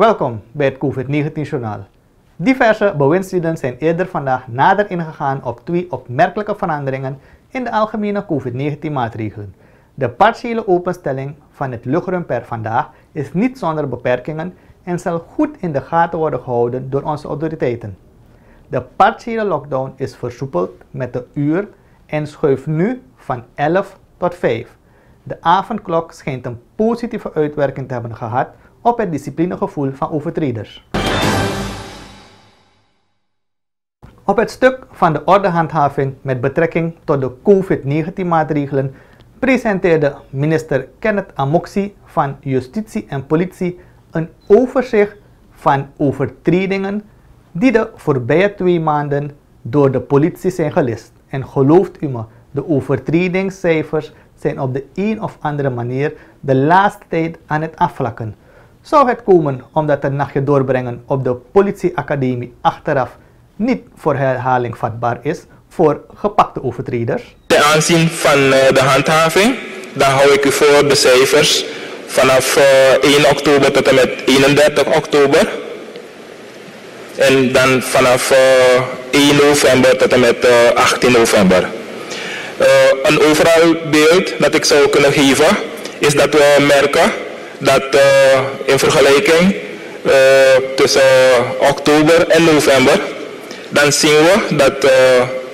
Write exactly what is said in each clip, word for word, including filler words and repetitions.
Welkom bij het COVID negentien journaal. Diverse bewindslieden zijn eerder vandaag nader ingegaan op twee opmerkelijke veranderingen in de algemene COVID negentien maatregelen. De partiële openstelling van het luchtruim per vandaag is niet zonder beperkingen en zal goed in de gaten worden gehouden door onze autoriteiten. De partiële lockdown is versoepeld met de uur en schuift nu van elf tot vijf. De avondklok schijnt een positieve uitwerking te hebben gehad op het disciplinegevoel van overtreders. Op het stuk van de ordehandhaving met betrekking tot de COVID negentien maatregelen presenteerde minister Kenneth Amoksi van Justitie en Politie een overzicht van overtredingen die de voorbije twee maanden door de politie zijn gelist. En gelooft u me, de overtredingscijfers zijn op de een of andere manier de laatste tijd aan het afvlakken. Zou het komen omdat een nachtje doorbrengen op de politieacademie achteraf niet voor herhaling vatbaar is voor gepakte overtreders? Ten aanzien van uh, de handhaving, dan hou ik u voor de cijfers vanaf uh, één oktober tot en met eenendertig oktober. En dan vanaf uh, één november tot en met uh, achttien november. Uh, een overal beeld dat ik zou kunnen geven is dat we merken dat uh, in vergelijking uh, tussen uh, oktober en november, dan zien we dat uh,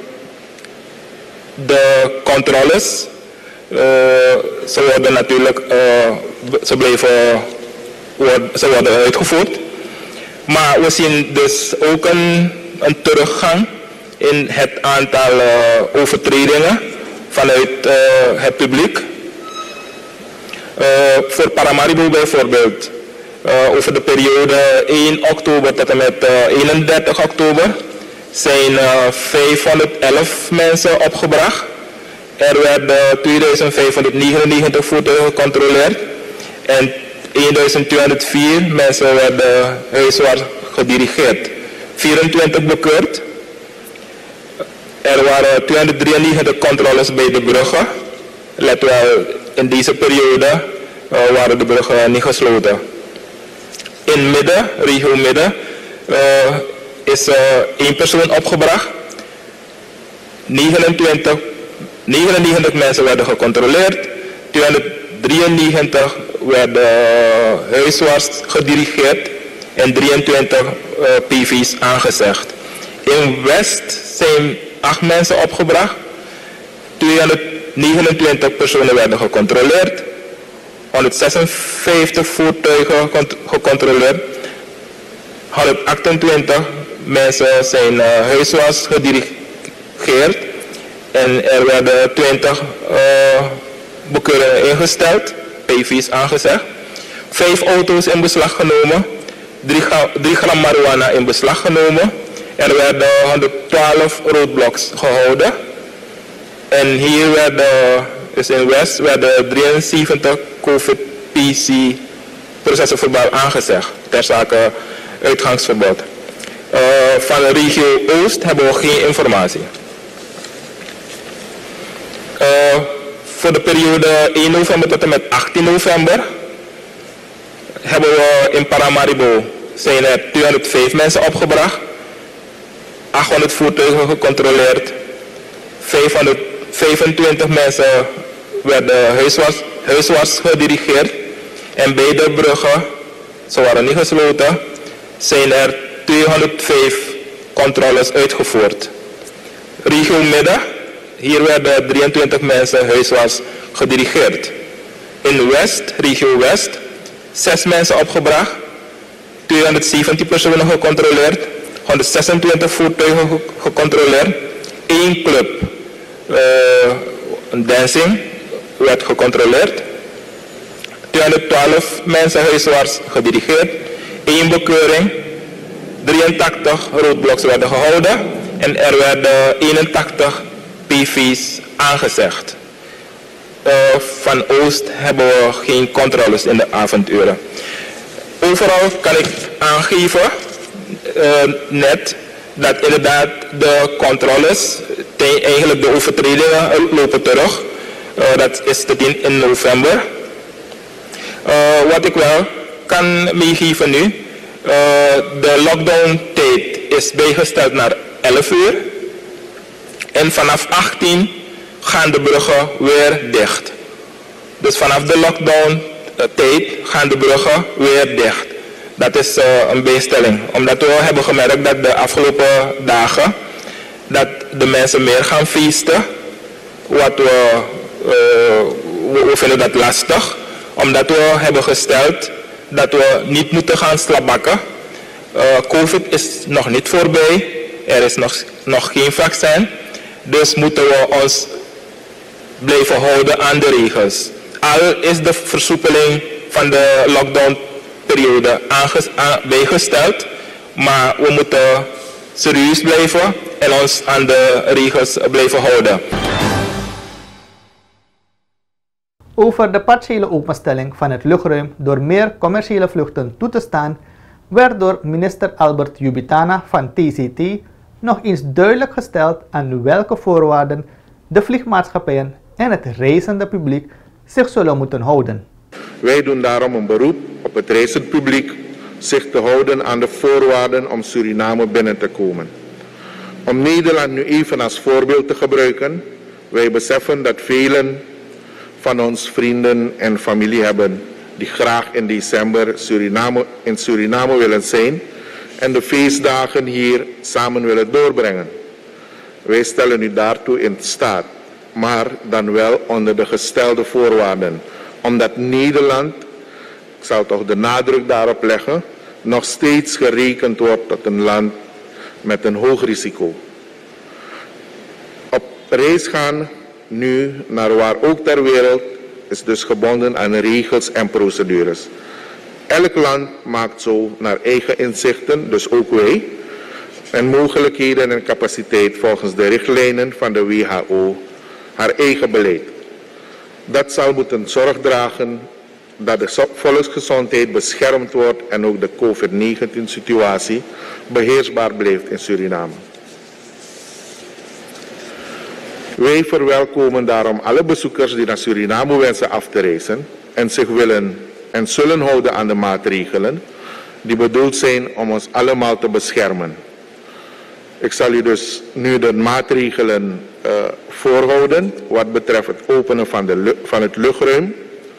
de controles, uh, ze worden natuurlijk, uh, ze blijven, worden, ze worden uitgevoerd. Maar we zien dus ook een, een teruggang in het aantal uh, overtredingen vanuit uh, het publiek. Uh, voor Paramaribo bijvoorbeeld, uh, over de periode één oktober tot en met uh, eenendertig oktober zijn uh, vijfhonderdelf mensen opgebracht. Er werden tweeduizend vijfhonderdnegenennegentig voertuigen gecontroleerd en eenduizend tweehonderdvier mensen werden huiswaarts gedirigeerd. vierentwintig bekeurd. Er waren tweehonderddrieënnegentig controles bij de bruggen. Let wel, in deze periode uh, waren de bruggen niet gesloten. In midden, regio midden, uh, is uh, één persoon opgebracht. negenentwintig, negenennegentig mensen werden gecontroleerd. tweehonderddrieënnegentig werden uh, huiswaarts gedirigeerd en drieëntwintig uh, P V's aangezegd. In West zijn acht mensen opgebracht. tweehonderdnegenentwintig personen werden gecontroleerd. honderdzesenvijftig voertuigen gecontroleerd. honderdachtentwintig mensen zijn uh, huiswaarts gedirigeerd. En er werden twintig uh, bekeuringen ingesteld, P V's aangezegd. Vijf auto's in beslag genomen. drie gram marijuana in beslag genomen. Er werden honderdtwaalf roadblocks gehouden. En hier werden, dus in West, werden drieënzeventig COVID-P C processen verbaal aangezegd ter zake uitgangsverbod. Uh, van de regio Oost hebben we geen informatie. Uh, voor de periode één november tot en met achttien november hebben we in Paramaribo zijn er tweehonderdvijf mensen opgebracht, achthonderd voertuigen gecontroleerd, vijfhonderdvijfentwintig mensen werden huiswaarts, huiswaarts gedirigeerd en bij de bruggen, ze waren niet gesloten, zijn er tweehonderdvijf controles uitgevoerd. Regio Midden, hier werden drieëntwintig mensen huiswaarts gedirigeerd. In West, regio West, zes mensen opgebracht, tweehonderdzeventien personen gecontroleerd, honderdzesentwintig voertuigen ge gecontroleerd, één club, uh, een dancing, werd gecontroleerd, tweehonderdtwaalf mensen huiswaarts gedirigeerd, één bekeuring, drieëntachtig roadblocks werden gehouden en er werden eenentachtig P V's aangezegd. Uh, van Oost hebben we geen controles in de avonduren. Overal kan ik aangeven, uh, net, dat inderdaad de controles, eigenlijk de overtredingen lopen terug. Uh, dat is te zien in november. Uh, wat ik wel kan meegeven nu, Uh, de lockdown tijd is bijgesteld naar elf uur. En vanaf achttien gaan de bruggen weer dicht. Dus vanaf de lockdown uh, tijd gaan de bruggen weer dicht. Dat is uh, een bijstelling. Omdat we hebben gemerkt dat de afgelopen dagen dat de mensen meer gaan feesten. Wat we, uh, we, we vinden dat lastig. Omdat we hebben gesteld dat we niet moeten gaan slabakken. Uh, COVID is nog niet voorbij. Er is nog, nog geen vaccin. Dus moeten we ons blijven houden aan de regels. Al is de versoepeling van de lockdownperiode bijgesteld. Maar we moeten serieus blijven en ons aan de regels blijven houden. Over de partiële openstelling van het luchtruim door meer commerciële vluchten toe te staan, werd door minister Albert Jubitana van T C T nog eens duidelijk gesteld aan welke voorwaarden de vliegmaatschappijen en het reizende publiek zich zullen moeten houden. Wij doen daarom een beroep op het reizend publiek zich te houden aan de voorwaarden om Suriname binnen te komen. Om Nederland nu even als voorbeeld te gebruiken, wij beseffen dat velen van ons vrienden en familie hebben die graag in december Suriname, in Suriname willen zijn en de feestdagen hier samen willen doorbrengen. Wij stellen u daartoe in staat, maar dan wel onder de gestelde voorwaarden, omdat Nederland, ik zal toch de nadruk daarop leggen, nog steeds gerekend wordt tot een land met een hoog risico. Op reis gaan nu naar waar ook ter wereld is dus gebonden aan regels en procedures. Elk land maakt zo naar eigen inzichten, dus ook wij, en mogelijkheden en capaciteit volgens de richtlijnen van de W H O haar eigen beleid. Dat zal moeten zorg dragen dat de volksgezondheid beschermd wordt en ook de COVID negentien situatie beheersbaar blijft in Suriname. Wij verwelkomen daarom alle bezoekers die naar Suriname wensen af te reizen en zich willen en zullen houden aan de maatregelen die bedoeld zijn om ons allemaal te beschermen. Ik zal u dus nu de maatregelen uh, voorhouden wat betreft het openen van, de, van het luchtruim.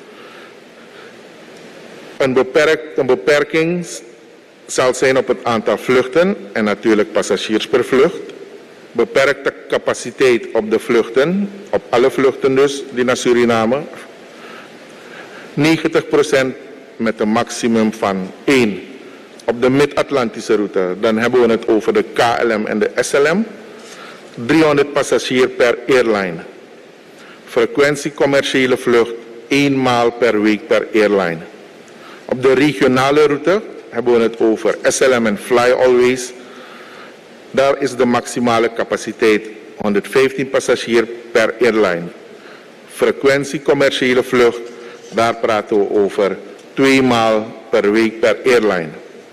Een, beperk, een beperking zal zijn op het aantal vluchten en natuurlijk passagiers per vlucht. Beperkte capaciteit op de vluchten, op alle vluchten dus die naar Suriname. negentig procent met een maximum van één. Op de Mid-Atlantische route, dan hebben we het over de K L M en de S L M. driehonderd passagiers per airline. Frequentie commerciële vlucht, één maal per week per airline. Op de regionale route hebben we het over S L M en Fly Always. Daar is de maximale capaciteit honderdvijftien passagiers per airline. Frequentie commerciële vlucht, daar praten we over twee maal per week per airline.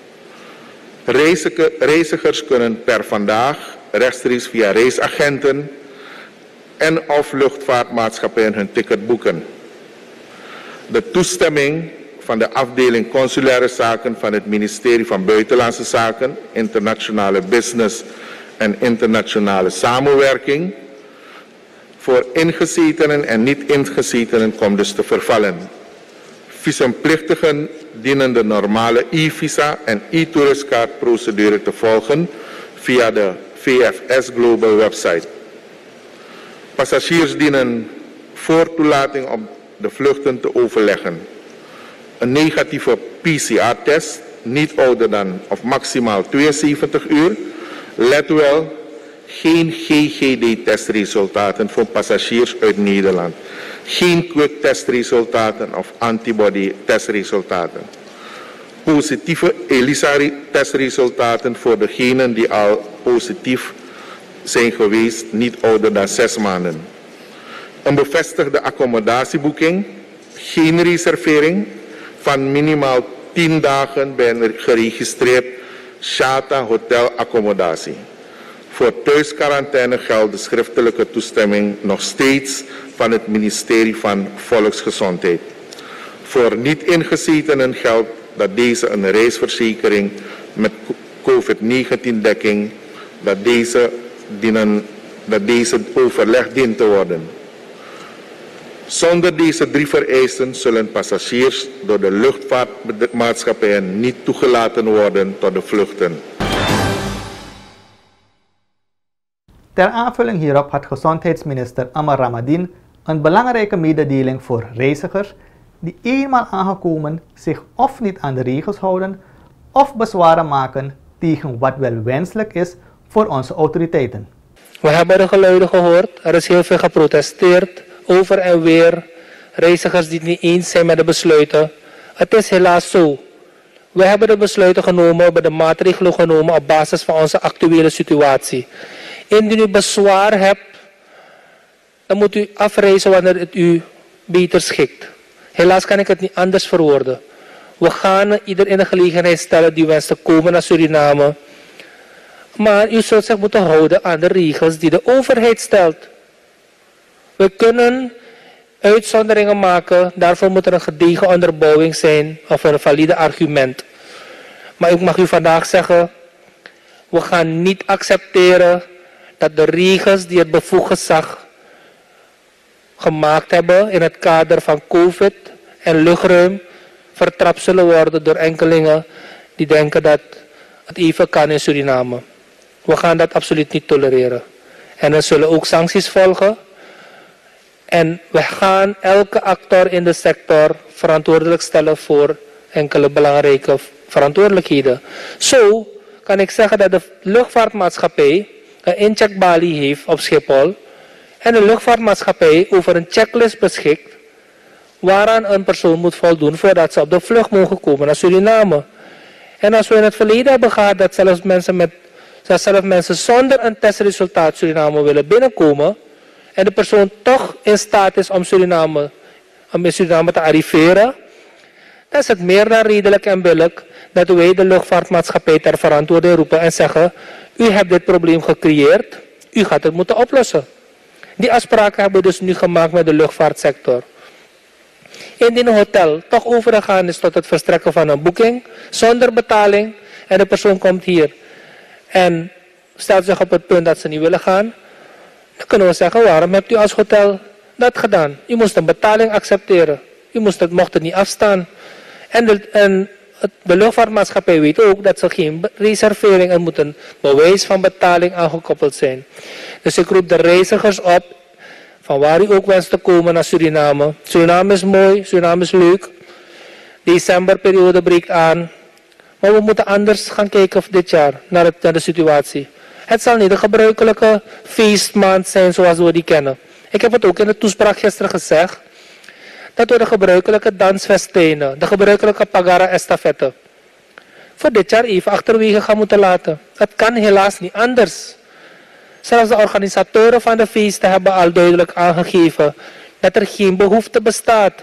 Reizigers kunnen per vandaag rechtstreeks via reisagenten en of luchtvaartmaatschappijen hun ticket boeken. De toestemming van de afdeling Consulaire Zaken van het ministerie van Buitenlandse Zaken, Internationale Business en Internationale Samenwerking voor ingezetenen en niet-ingezetenen komt dus te vervallen. Visumplichtigen dienen de normale e-visa en e-touristkaartprocedure te volgen via de V F S Global website. Passagiers dienen voor toelating op de vluchten te overleggen. Een negatieve P C R-test, niet ouder dan of maximaal tweeënzeventig uur. Let wel, geen G G D-testresultaten voor passagiers uit Nederland. Geen quick-testresultaten of antibody-testresultaten. Positieve ELISA-testresultaten voor degenen die al positief zijn geweest, niet ouder dan zes maanden. Een bevestigde accommodatieboeking, geen reservering van minimaal tien dagen bij een geregistreerd Shata Hotel accommodatie. Voor thuisquarantaine geldt de schriftelijke toestemming nog steeds van het ministerie van Volksgezondheid. Voor niet-ingezetenen geldt dat deze een reisverzekering met COVID negentien dekking, dat deze, dienen, dat deze overlegd dient te worden. Zonder deze drie vereisten zullen passagiers door de luchtvaartmaatschappijen niet toegelaten worden tot de vluchten. Ter aanvulling hierop had gezondheidsminister Amar Ramadan een belangrijke mededeling voor reizigers die eenmaal aangekomen zich of niet aan de regels houden of bezwaren maken tegen wat wel wenselijk is voor onze autoriteiten. We hebben de geluiden gehoord, er is heel veel geprotesteerd, over en weer, reizigers die het niet eens zijn met de besluiten. Het is helaas zo. We hebben de besluiten genomen, we hebben de maatregelen genomen op basis van onze actuele situatie. Indien u bezwaar hebt, dan moet u afreizen wanneer het u beter schikt. Helaas kan ik het niet anders verwoorden. We gaan ieder in de gelegenheid stellen die wenst te komen naar Suriname. Maar u zult zich moeten houden aan de regels die de overheid stelt. We kunnen uitzonderingen maken, daarvoor moet er een gedegen onderbouwing zijn of een valide argument. Maar ik mag u vandaag zeggen, we gaan niet accepteren dat de regels die het bevoegd gezag gemaakt hebben in het kader van COVID en luchtruim vertrapt zullen worden door enkelingen die denken dat het even kan in Suriname. We gaan dat absoluut niet tolereren. En er zullen ook sancties volgen. En we gaan elke actor in de sector verantwoordelijk stellen voor enkele belangrijke verantwoordelijkheden. Zo kan ik zeggen dat de luchtvaartmaatschappij een incheckbalie heeft op Schiphol en de luchtvaartmaatschappij over een checklist beschikt waaraan een persoon moet voldoen voordat ze op de vlucht mogen komen naar Suriname. En als we in het verleden hebben gehad dat zelfs mensen, met, dat zelfs mensen zonder een testresultaat Suriname willen binnenkomen en de persoon toch in staat is om, Suriname, om in Suriname te arriveren, dan is het meer dan redelijk en billijk dat wij de luchtvaartmaatschappij ter verantwoording roepen en zeggen: u hebt dit probleem gecreëerd, u gaat het moeten oplossen. Die afspraken hebben we dus nu gemaakt met de luchtvaartsector. Indien een hotel toch overgegaan is tot het verstrekken van een boeking zonder betaling en de persoon komt hier en stelt zich op het punt dat ze niet willen gaan, dan kunnen we zeggen: waarom hebt u als hotel dat gedaan? U moest een betaling accepteren. U moest het, mocht het niet afstaan. En de, en de luchtvaartmaatschappij weet ook dat ze geen reservering, er moet een bewijs van betaling aangekoppeld zijn. Dus ik roep de reizigers op, van waar u ook wenst te komen naar Suriname. Suriname is mooi, Suriname is leuk. De decemberperiode breekt aan. Maar we moeten anders gaan kijken dit jaar naar, het, naar de situatie. Het zal niet de gebruikelijke feestmaand zijn zoals we die kennen. Ik heb het ook in de toespraak gisteren gezegd, dat we de gebruikelijke dansfestijnen, de gebruikelijke pagara-estafette, voor dit jaar even achterwege gaan moeten laten. Het kan helaas niet anders. Zelfs de organisatoren van de feesten hebben al duidelijk aangegeven dat er geen behoefte bestaat.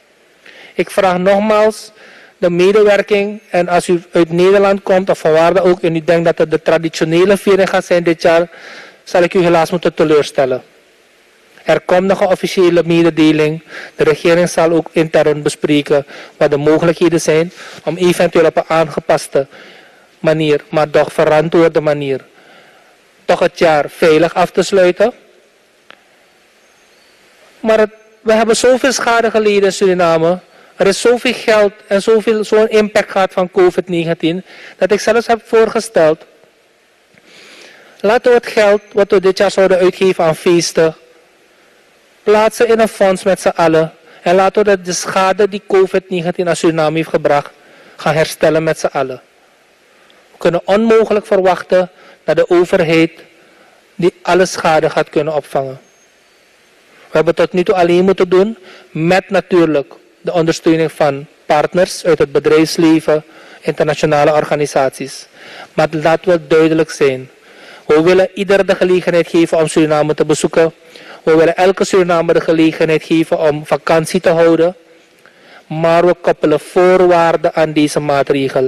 Ik vraag nogmaals de medewerking, en als u uit Nederland komt of van waar dan ook en u denkt dat het de traditionele viering gaat zijn dit jaar, zal ik u helaas moeten teleurstellen. Er komt nog een officiële mededeling. De regering zal ook intern bespreken wat de mogelijkheden zijn om eventueel op een aangepaste manier, maar toch verantwoorde manier, toch het jaar veilig af te sluiten. Maar het, we hebben zoveel schade geleden in Suriname. Er is zoveel geld en zoveel, zo'n impact gehad van COVID negentien, dat ik zelfs heb voorgesteld, laten we het geld wat we dit jaar zouden uitgeven aan feesten plaatsen in een fonds met z'n allen. En laten we de schade die COVID negentien aan Suriname heeft gebracht, gaan herstellen met z'n allen. We kunnen onmogelijk verwachten dat de overheid die alle schade gaat kunnen opvangen. We hebben tot nu toe alleen moeten doen met natuurlijk de ondersteuning van partners uit het bedrijfsleven, internationale organisaties. Maar laten we duidelijk zijn. We willen ieder de gelegenheid geven om Suriname te bezoeken. We willen elke Surinamer de gelegenheid geven om vakantie te houden. Maar we koppelen voorwaarden aan deze maatregel.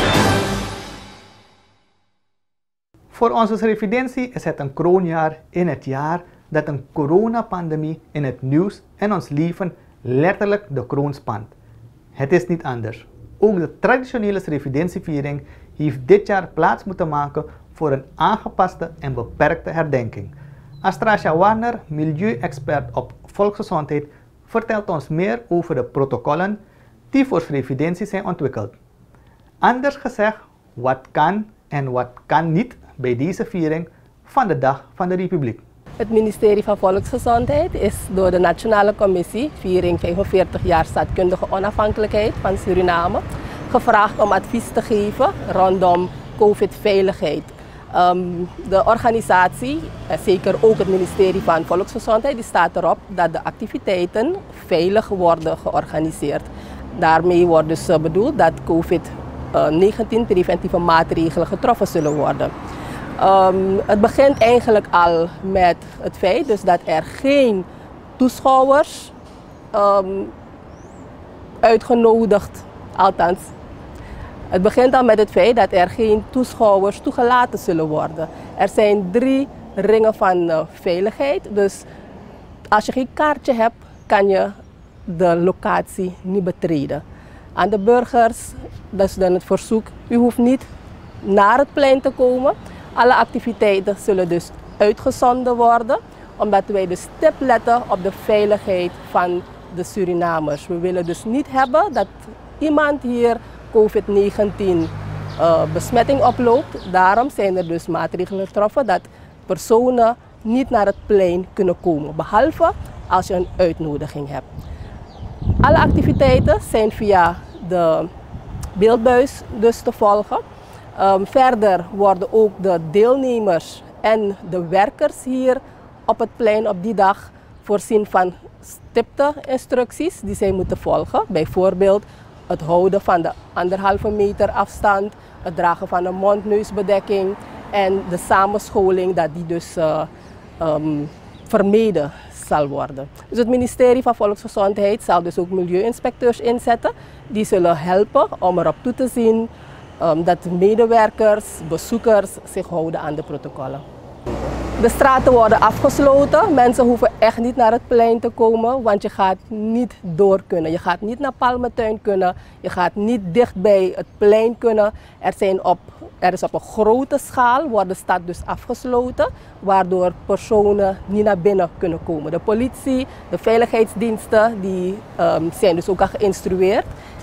Voor onze Srevidentie is het een kroonjaar in het jaar dat een coronapandemie in het nieuws en ons leven letterlijk de kroon spant. Het is niet anders. Ook de traditionele revidentieviering heeft dit jaar plaats moeten maken voor een aangepaste en beperkte herdenking. Astrasia Warner, milieuexpert op volksgezondheid, vertelt ons meer over de protocollen die voor revidentie zijn ontwikkeld. Anders gezegd, wat kan en wat kan niet bij deze viering van de Dag van de Republiek. Het ministerie van Volksgezondheid is door de Nationale Commissie Viering vijfenveertig jaar Staatkundige Onafhankelijkheid van Suriname gevraagd om advies te geven rondom COVID-veiligheid. Um, de organisatie, en zeker ook het ministerie van Volksgezondheid, die staat erop dat de activiteiten veilig worden georganiseerd. Daarmee wordt dus bedoeld dat COVID negentien preventieve maatregelen getroffen zullen worden. Um, het begint eigenlijk al met het feit dus dat er geen toeschouwers um, uitgenodigd, althans, het begint al met het feit dat er geen toeschouwers toegelaten zullen worden. Er zijn drie ringen van uh, veiligheid, dus als je geen kaartje hebt, kan je de locatie niet betreden. Aan de burgers, dat is dan het verzoek, u hoeft niet naar het plein te komen. Alle activiteiten zullen dus uitgezonden worden, omdat wij dus stip letten op de veiligheid van de Surinamers. We willen dus niet hebben dat iemand hier COVID negentien uh, besmetting oploopt. Daarom zijn er dus maatregelen getroffen dat personen niet naar het plein kunnen komen, behalve als je een uitnodiging hebt. Alle activiteiten zijn via de beeldbuis dus te volgen. Um, verder worden ook de deelnemers en de werkers hier op het plein op die dag voorzien van stipte instructies die zij moeten volgen. Bijvoorbeeld het houden van de anderhalve meter afstand, het dragen van een mond-neusbedekking en de samenscholing dat die dus uh, um, vermeden zal worden. Dus het ministerie van Volksgezondheid zal dus ook milieuinspecteurs inzetten. Die zullen helpen om erop toe te zien um, dat medewerkers, bezoekers zich houden aan de protocollen. De straten worden afgesloten. Mensen hoeven echt niet naar het plein te komen, want je gaat niet door kunnen. Je gaat niet naar Palmentuin kunnen. Je gaat niet dicht bij het plein kunnen. Er, zijn op, er is op een grote schaal wordt de stad dus afgesloten, waardoor personen niet naar binnen kunnen komen. De politie, de veiligheidsdiensten, die um, zijn dus ook al geïnstrueerd.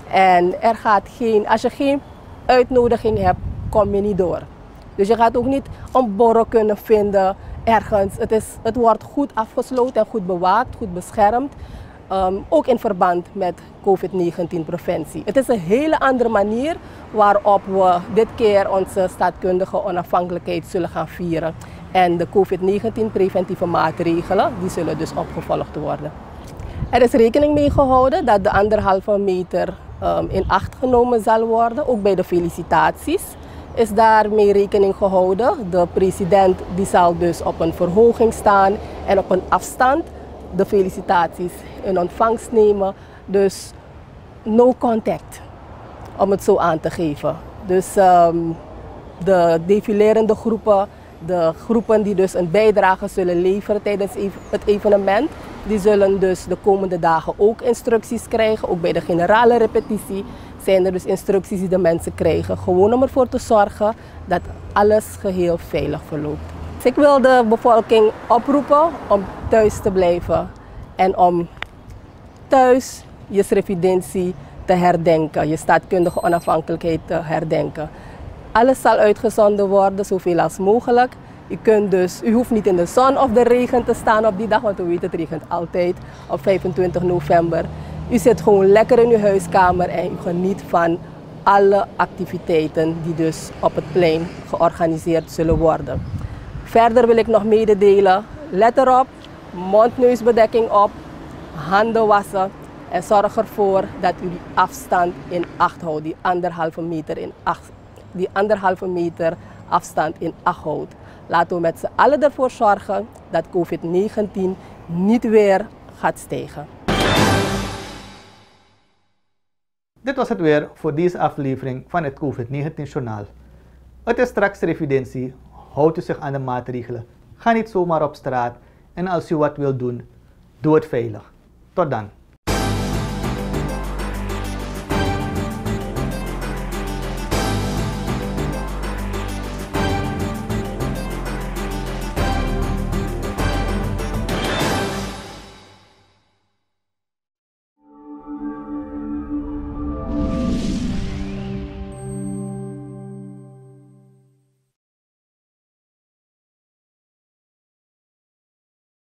En er gaat geen, als je geen uitnodiging hebt, kom je niet door. Dus je gaat ook niet een borrel kunnen vinden ergens. Het, is, het wordt goed afgesloten en goed bewaakt, goed beschermd. Um, ook in verband met COVID negentien preventie. Het is een hele andere manier waarop we dit keer onze staatkundige onafhankelijkheid zullen gaan vieren. En de COVID negentien preventieve maatregelen die zullen dus opgevolgd worden. Er is rekening mee gehouden dat de anderhalve meter um, in acht genomen zal worden, ook bij de felicitaties. Is daarmee rekening gehouden. De president die zal dus op een verhoging staan en op een afstand de felicitaties in ontvangst nemen. Dus no contact, om het zo aan te geven. Dus um, de defilerende groepen, de groepen die dus een bijdrage zullen leveren tijdens het evenement, die zullen dus de komende dagen ook instructies krijgen, ook bij de generale repetitie. Zijn er dus instructies die de mensen krijgen, gewoon om ervoor te zorgen dat alles geheel veilig verloopt. Dus ik wil de bevolking oproepen om thuis te blijven en om thuis je revidentie te herdenken, je staatkundige onafhankelijkheid te herdenken. Alles zal uitgezonden worden, zoveel als mogelijk. U, kunt dus, u hoeft niet in de zon of de regen te staan op die dag, want u weet het regent altijd op vijfentwintig november. U zit gewoon lekker in uw huiskamer en u geniet van alle activiteiten die dus op het plein georganiseerd zullen worden. Verder wil ik nog mededelen, let erop, mond-neusbedekking op, handen wassen en zorg ervoor dat u die afstand in acht houdt, die anderhalve meter, in acht, die anderhalve meter afstand in acht houdt. Laten we met z'n allen ervoor zorgen dat COVID negentien niet weer gaat stijgen. Dit was het weer voor deze aflevering van het COVID negentien Journaal. Het is straks revidentie, houdt u zich aan de maatregelen, ga niet zomaar op straat en als u wat wilt doen, doe het veilig. Tot dan.